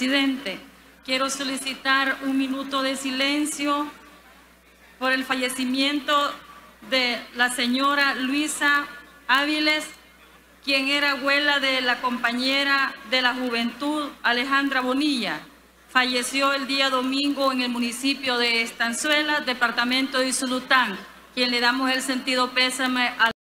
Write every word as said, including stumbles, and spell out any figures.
Presidente, quiero solicitar un minuto de silencio por el fallecimiento de la señora Luisa Áviles, quien era abuela de la compañera de la juventud Alejandra Bonilla. Falleció el día domingo en el municipio de Estanzuela, departamento de Usulután, quien le damos el sentido pésame a